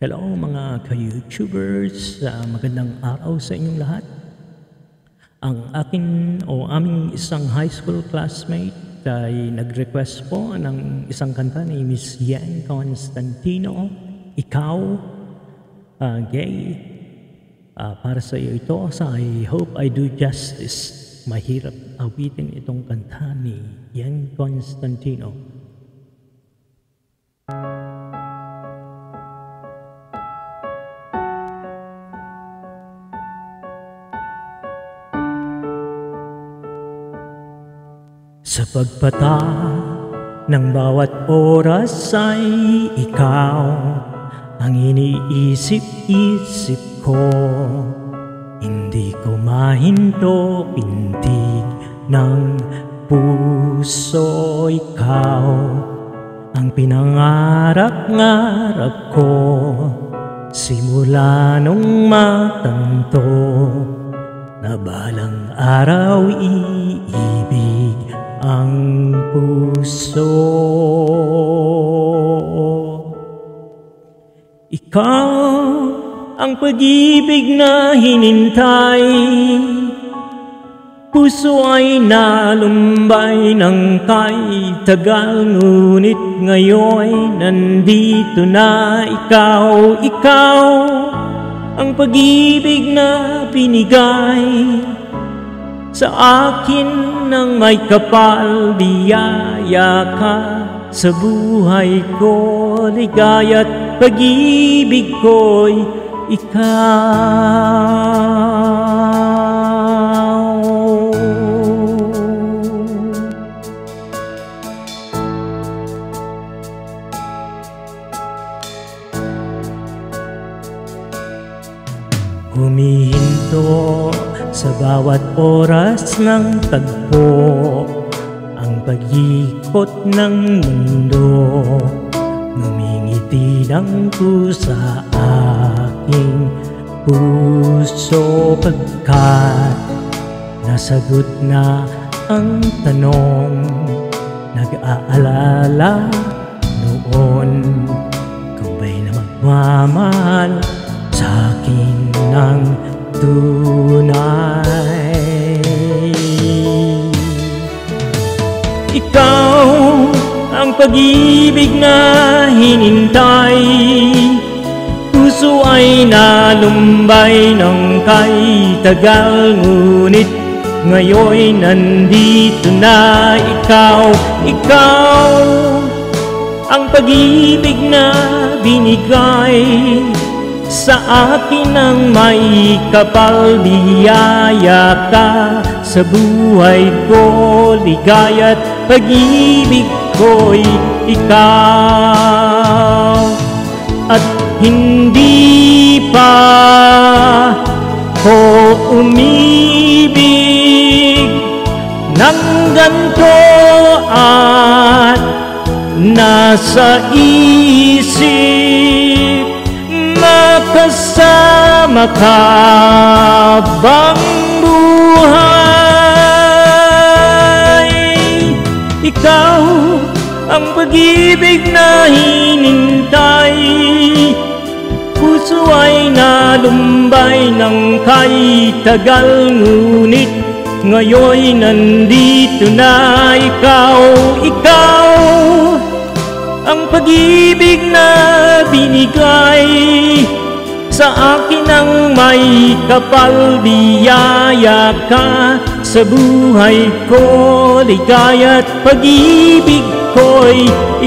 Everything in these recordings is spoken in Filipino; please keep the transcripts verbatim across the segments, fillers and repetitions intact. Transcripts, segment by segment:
Hello mga ka-YouTubers, uh, magandang araw sa inyong lahat. Ang akin o aming isang high school classmate ay nag-request po ng isang kanta ni Miss Yang Constantino, Ikaw, uh, Gay. Uh, para sa iyo ito, sa I Hope I Do Justice. Mahirap awitin itong kanta ni Yang Constantino. Sa pagpata ng bawat oras ay ikaw ang iniisip-isip ko. Hindi ko mahinto pintig ng puso, ikaw ang pinangarap-ngarap ko. Simula nung matanto na balang araw iibig ang puso. Ikaw ang pag-ibig na hinintay, puso ay nalumbay ng kay tagal, ngunit ngayon nandito na ikaw. Ikaw ang pag-ibig na binigay sa akin ng may kapal, biyaya ka sa buhay ko. Ligaya't pag-ibig ko'y ikaw. Humihinto sa bawat oras ng tagpo ang pag-ikot ng mundo. Ngumingiti ng pusa aking puso, pagkat nasagot na ang tanong nag-aalala noon. Kung ba'y na magmamahal sa akin ng tunay. Ikaw ang pag-ibig na hinintay, puso ay nalumbay ng kay tagal, ngunit ngayon nandito na ikaw. Ikaw ang pag-ibig na binigay sa akin ng may kapal, biyaya ka sa buhay ko. Ligaya't pag-ibig ko'y ikaw. At hindi pa ko umibig ng ganito, at nasa isip makasama ka bang buhay. Ikaw ang pag-ibig na hinintay, puso ay nalumbay ng kay tagal, ngunit ngayon nandito na ikaw. Ikaw ang pag-ibig na binigay sa akin ng may kapal, biyaya ka sa buhay ko. Ligaya't pag-ibig ko'y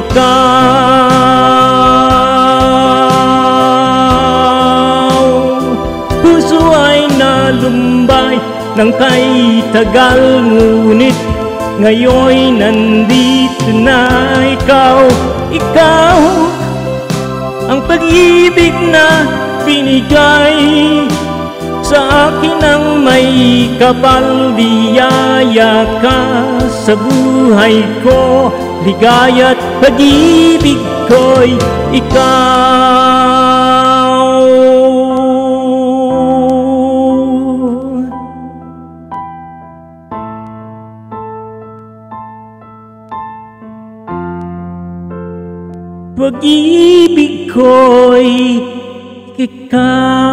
ikaw. Puso ay nalumbay ng kay tagal, ngunit ngayon nandito na ikaw. Ikaw ang pag-ibig na binigay sa akin ng may kapal, biyaya ka sa buhay ko. Ligaya't pag-ibig ko'y ikaw. Pag-ibig ko'y Ikaw